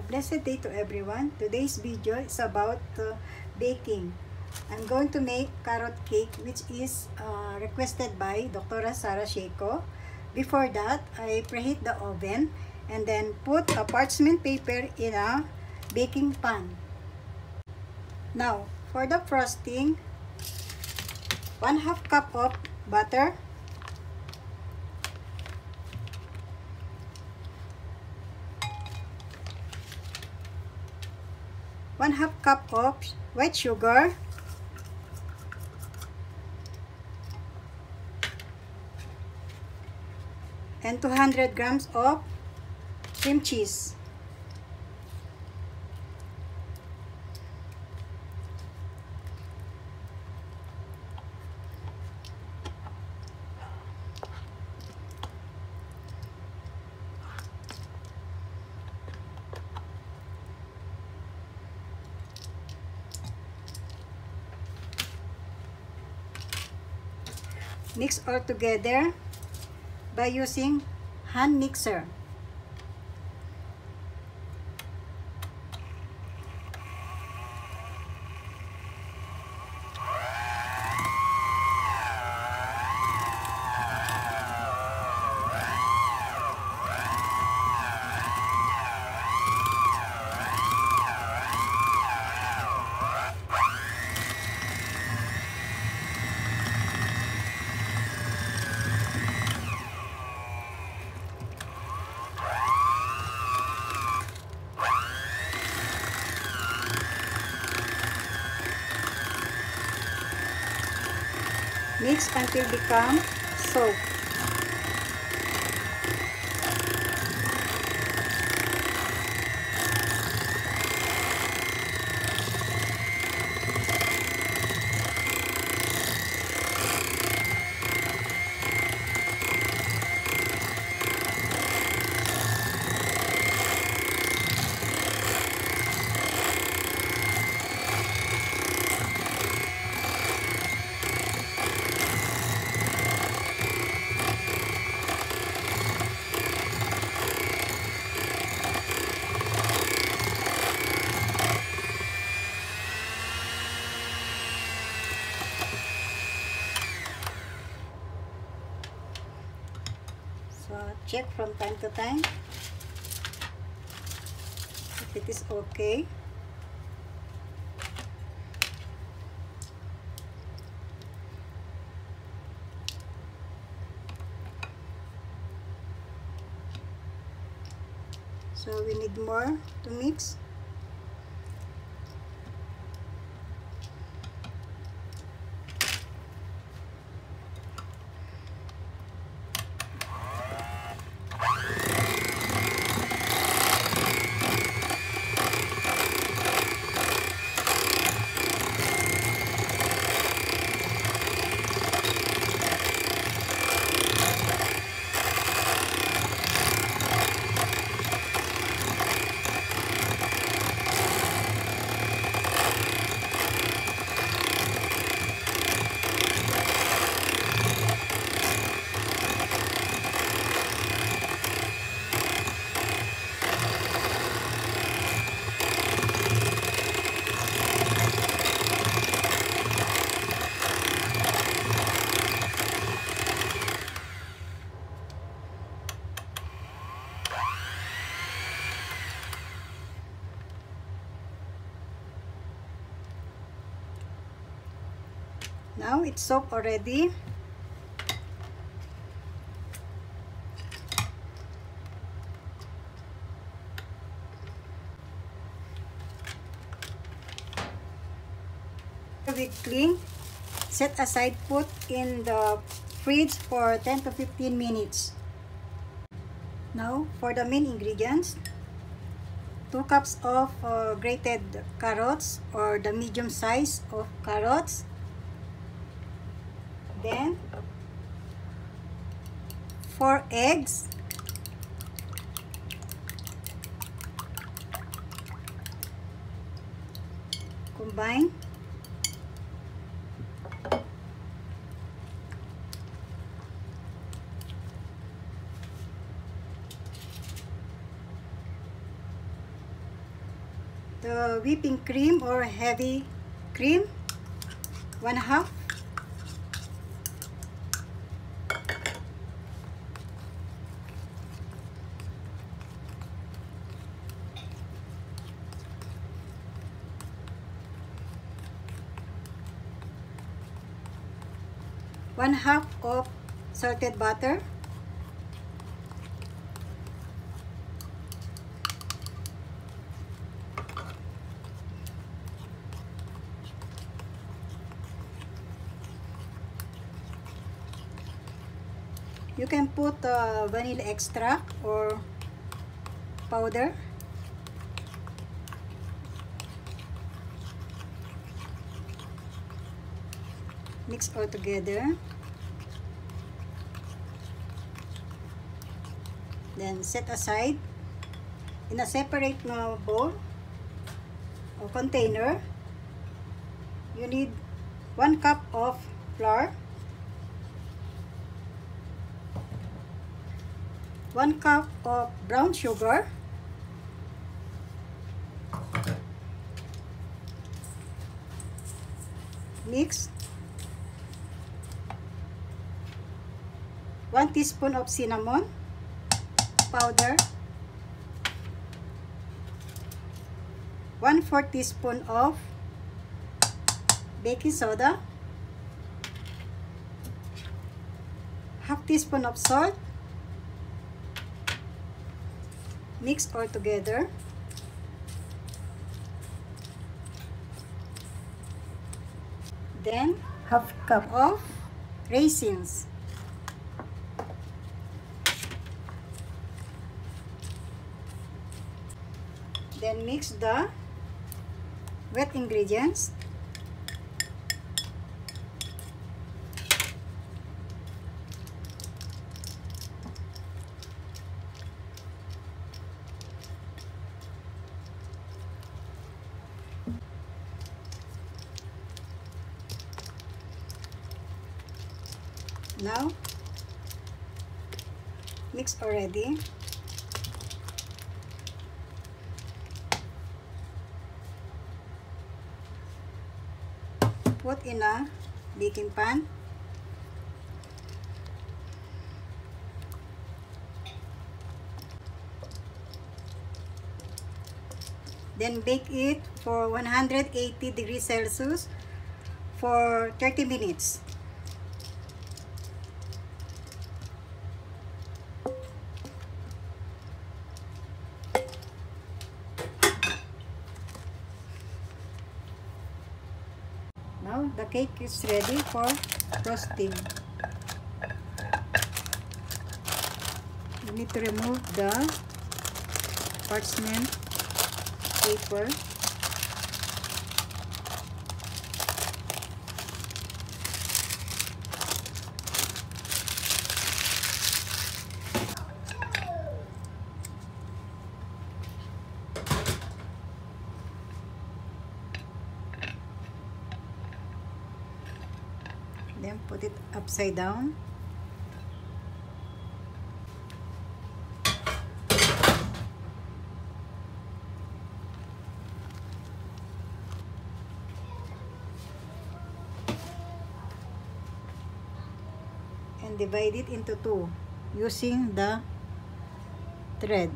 A blessed day to everyone. Today's video is about baking. I'm going to make carrot cake, which is requested by Dr. Sarah Sheiko. Before that, I preheat the oven and then put a parchment paper in a baking pan. Now, for the frosting, 1/2 cup of butter, 1/2 cup of white sugar, and 200 grams of cream cheese. Mix all together by using hand mixer. Mix until become soft. So check from time to time if it is okay. So we need more to mix. Now it's soaked already. With clean, set aside, put in the fridge for 10 to 15 minutes. Now for the main ingredients, 2 cups of grated carrots or the medium size of carrots. Then 4 eggs, combine, the whipping cream or heavy cream, 1/2. One-half of salted butter, you can put vanilla extract or powder. Mix all together. Then set aside in a separate bowl or container. You need 1 cup of flour, 1 cup of brown sugar, mix, 1 teaspoon of cinnamon powder, 1/4 teaspoon of baking soda, 1/2 teaspoon of salt. Mix all together. Then 1/2 cup of raisins. Then mix the wet ingredients. Now, mix already. Put in a baking pan. Then bake it for 180 degrees Celsius for 30 minutes. Now the cake is ready for frosting. You need to remove the parchment paper. Then put it upside down. And divide it into two using the thread.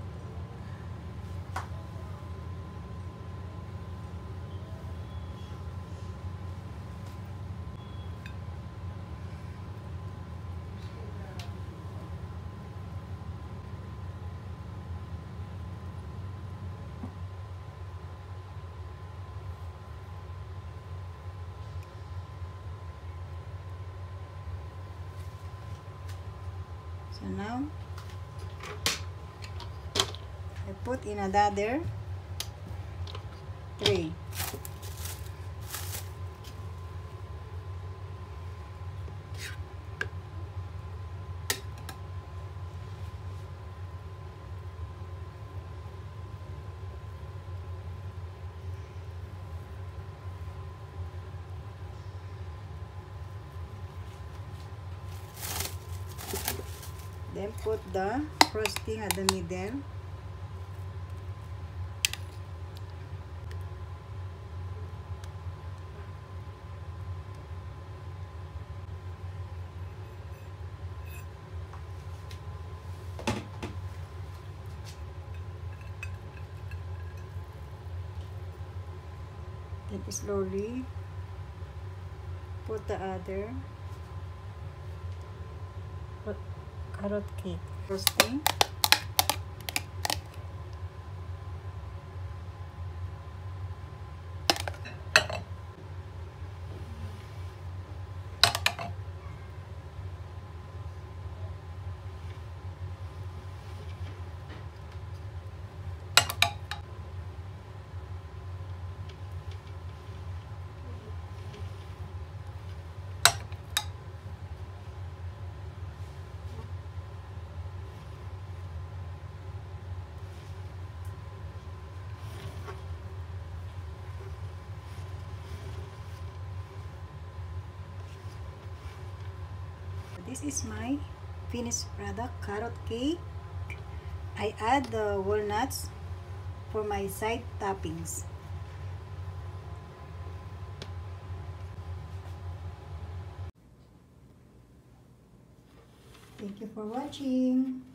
So now, I put in another tray. Then put the frosting at the middle. Then slowly put the other carrot cake. Roasting. This is my finished product, carrot cake. I add the walnuts for my side toppings. Thank you for watching.